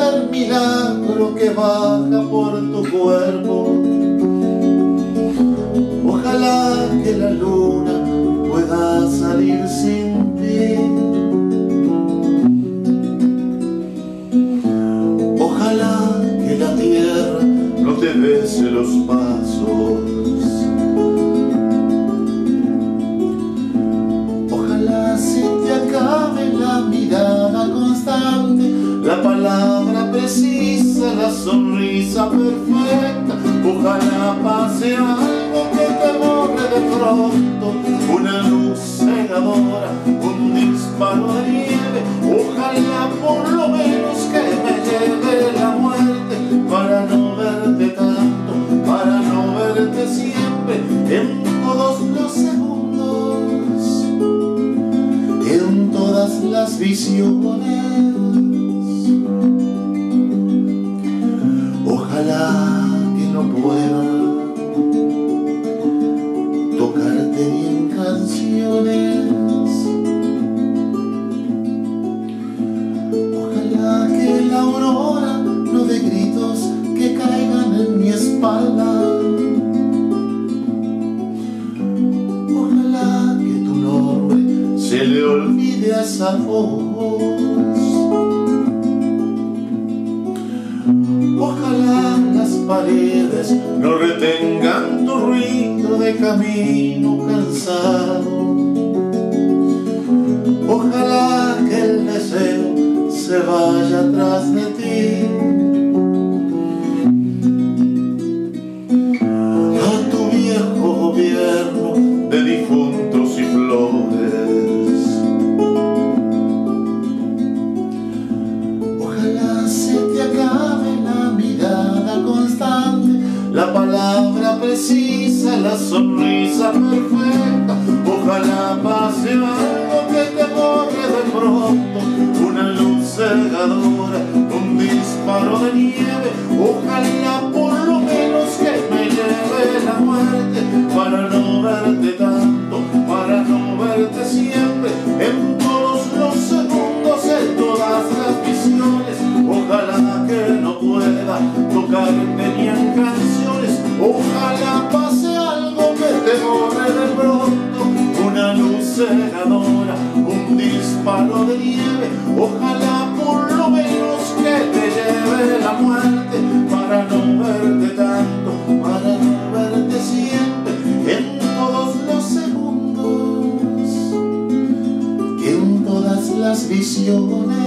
el milagro que baja por tu cuerpo. Ojalá que la luna pueda salir sin ti. Ojalá que la tierra no te bese los pasos. Ojalá se te acabe la mirada constante, la palabra precisa, la sonrisa perfecta. Ojalá pase algo que te borre de pronto, una luz cegadora, un disparo de nieve. Ojalá por lo menos que me lleve la muerte, para no verte tanto, para no verte siempre, en todos los segundos, en todas las visiones. Ojalá que no pueda tocarte ni en canciones. Ojalá que la aurora no dé gritos que caigan en mi espalda. Ojalá que tu nombre se le olvide a esa voz. Ojalá las paredes no retengan tu ruido de camino cansado. Ojalá que el deseo se vaya atrás de ti. A tu viejo gobierno de difuntos y flores. Ojalá se te acabe la mirada constante, la palabra precisa, la sonrisa perfecta. Ojalá pase algo que te borre de pronto, una luz cegadora, un disparo de nieve. Ojalá por lo menos que me lleve la muerte, para no verte tanto, para no verte siempre, en todos los segundos, en todas las visiones. Ojalá que no pueda tocarte ni en canciones. Ojalá pase algo que te borre de pronto, una luz cegadora, un disparo de nieve. Ojalá por lo menos que te lleve la muerte, para no verte tanto, para no verte siempre, en todos los segundos, en todas las visiones.